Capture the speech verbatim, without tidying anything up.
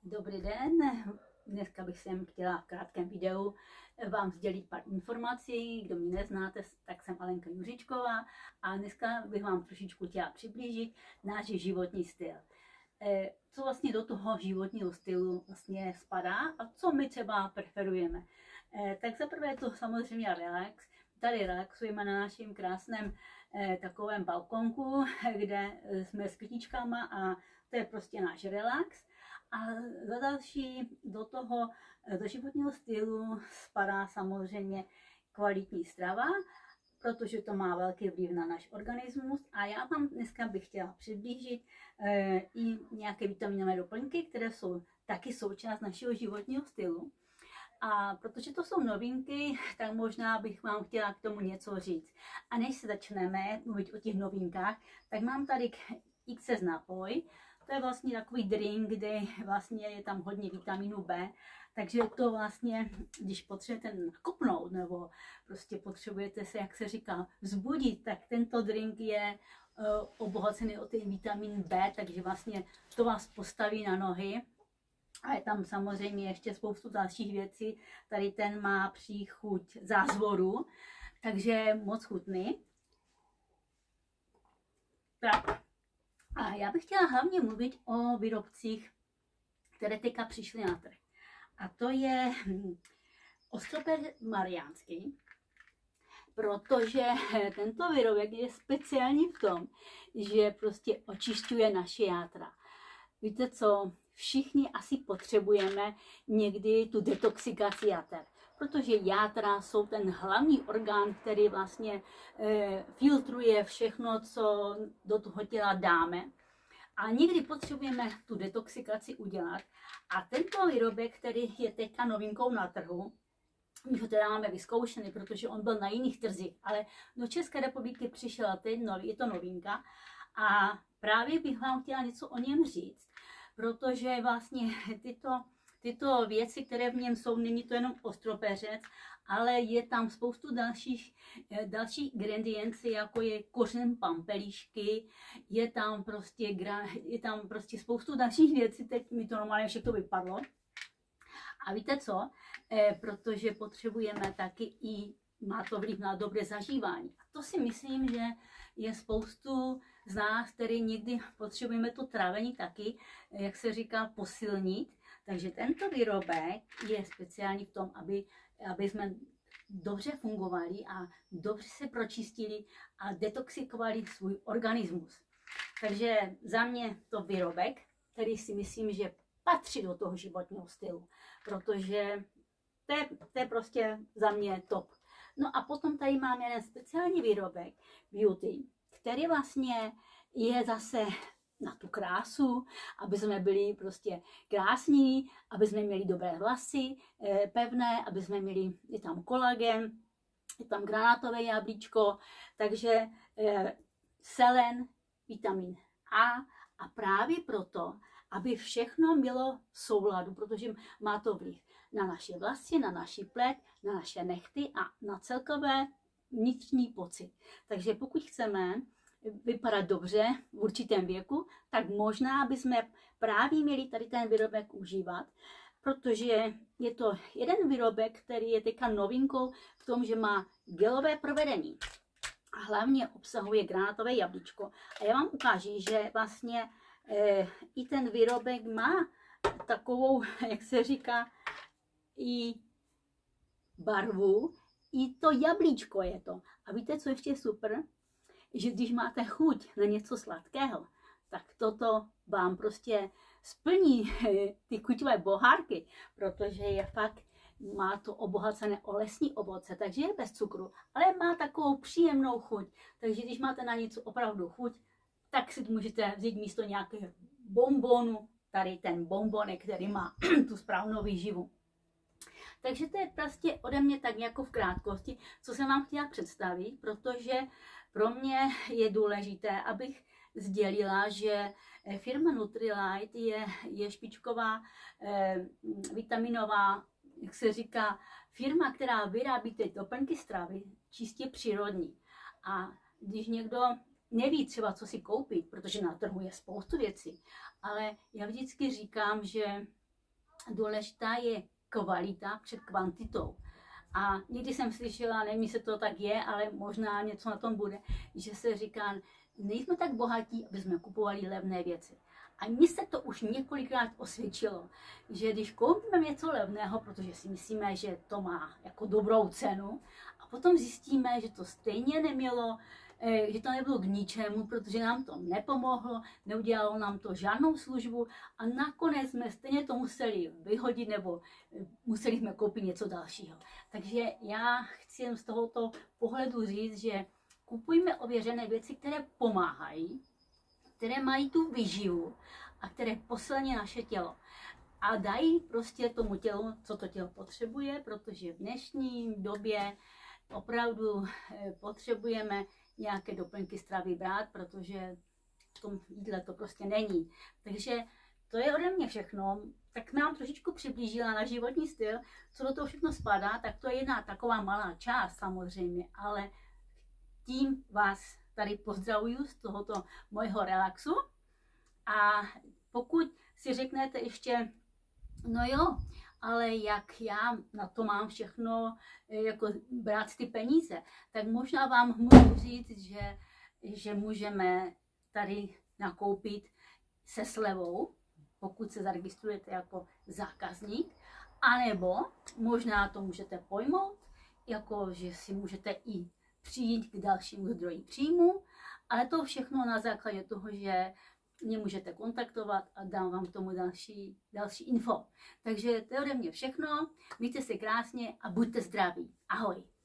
Dobrý den, dneska bych sem chtěla v krátkém videu vám sdělit pár informací. Kdo mě neznáte, tak jsem Alenka Juříčková a dneska bych vám trošičku chtěla přiblížit náš životní styl. Co vlastně do toho životního stylu vlastně spadá a co my třeba preferujeme. Tak zaprvé je to samozřejmě relax. Tady relaxujeme na našem krásném takovém balkonku, kde jsme s kytičkama a to je prostě náš relax. A za další do toho do životního stylu spadá samozřejmě kvalitní strava, protože to má velký vliv na náš organismus. A já vám dneska bych chtěla přiblížit e, i nějaké vitaminové doplňky, které jsou taky součást našeho životního stylu. A protože to jsou novinky, tak možná bych vám chtěla k tomu něco říct. A než se začneme mluvit o těch novinkách, tak mám tady X S nápoj. To je vlastně takový drink, kde vlastně je tam hodně vitamínu B, takže to vlastně, když potřebujete nakopnout nebo prostě potřebujete se, jak se říká, vzbudit, tak tento drink je uh, obohacený o ten vitamin B, takže vlastně to vás postaví na nohy. A je tam samozřejmě ještě spoustu dalších věcí. Tady ten má příchuť zázvoru, takže moc chutný. Tak. A já bych chtěla hlavně mluvit o výrobcích, které teďka přišly na trh. A to je Ostroper Mariánský, protože tento výrobek je speciální v tom, že prostě očišťuje naše játra. Víte co, všichni asi potřebujeme někdy tu detoxikaci játer, protože játra jsou ten hlavní orgán, který vlastně e, filtruje všechno, co do toho těla dáme. A někdy potřebujeme tu detoxikaci udělat. A tento výrobek, který je teďka novinkou na trhu, my ho teda máme vyzkoušený, protože on byl na jiných trzích, ale do České republiky přišel teď, no, je to novinka. A právě bych vám chtěla něco o něm říct, protože vlastně tyto Tyto věci, které v něm jsou, není to jenom ostropeřec, ale je tam spoustu dalších, dalších ingrediencí, jako je kořen pampelišky, je tam prostě, je tam prostě spoustu dalších věcí, teď mi to normálně všechno vypadlo. A víte co? E, protože potřebujeme taky i, má to vliv na dobré zažívání. A to si myslím, že je spoustu z nás, který někdy potřebujeme to trávení taky, jak se říká, posilnit. Takže tento výrobek je speciální v tom, aby, aby jsme dobře fungovali a dobře se pročistili a detoxikovali svůj organismus. Takže za mě to výrobek, který si myslím, že patří do toho životního stylu, protože to je, to je prostě za mě top. No a potom tady máme jeden speciální výrobek Beauty, který vlastně je zase na tu krásu, aby jsme byli prostě krásní, aby jsme měli dobré vlasy, pevné, aby jsme měli, je tam kolagen, je tam granátové jablíčko, takže selen, vitamin A a právě proto, aby všechno bylo v souladu, protože má to vliv na naše vlasy, na naši pleť, na naše nehty a na celkové vnitřní pocit. Takže pokud chceme vypadat dobře v určitém věku, tak možná bychom právě měli tady ten výrobek užívat, protože je to jeden výrobek, který je teďka novinkou v tom, že má gelové provedení a hlavně obsahuje granátové jablíčko. A já vám ukážu, že vlastně eh, i ten výrobek má takovou, jak se říká, i barvu, i to jablíčko je to. A víte, co ještě je super? Že když máte chuť na něco sladkého, tak toto vám prostě splní ty chuťové bohárky, protože je fakt, má to obohacené o lesní ovoce, takže je bez cukru, ale má takovou příjemnou chuť. Takže když máte na něco opravdu chuť, tak si můžete vzít místo nějakého bonbonu, tady ten bonbonek, který má tu správnou výživu. Takže to je prostě ode mě tak jako v krátkosti, co jsem vám chtěla představit, protože pro mě je důležité, abych sdělila, že firma Nutrilite je, je špičková eh, vitaminová, jak se říká, firma, která vyrábí ty doplňky stravy čistě přírodní. A když někdo neví třeba, co si koupit, protože na trhu je spoustu věcí, ale já vždycky říkám, že důležitá je kvalita před kvantitou. A někdy jsem slyšela, nevím, jestli to tak je, ale možná něco na tom bude, že se říká, nejsme tak bohatí, aby jsme kupovali levné věci. A mně se to už několikrát osvědčilo, že když koupíme něco levného, protože si myslíme, že to má jako dobrou cenu, a potom zjistíme, že to stejně nemělo, že to nebylo k ničemu, protože nám to nepomohlo, neudělalo nám to žádnou službu a nakonec jsme stejně to museli vyhodit nebo museli jsme koupit něco dalšího. Takže já chci jen z tohoto pohledu říct, že kupujme ověřené věci, které pomáhají, které mají tu výživu a které posilní naše tělo. A dají prostě tomu tělu, co to tělo potřebuje, protože v dnešní době opravdu potřebujeme nějaké doplňky stravy brát, protože v tom jídle to prostě není. Takže to je ode mě všechno. Tak nám trošičku přiblížila na životní styl, co do toho všechno spadá, tak to je jedna taková malá část samozřejmě, ale tím vás tady pozdravuju z tohoto mojho relaxu. A pokud si řeknete ještě, no jo, ale jak já na to mám všechno jako brát ty peníze, tak možná vám můžu říct, že, že můžeme tady nakoupit se slevou, pokud se zaregistrujete jako zákazník, anebo možná to můžete pojmout, jako že si můžete i přijít k dalšímu zdroji příjmu, ale to všechno na základě toho, že mě můžete kontaktovat a dám vám k tomu další, další info. Takže to je ode mě všechno. Mějte se krásně a buďte zdraví. Ahoj.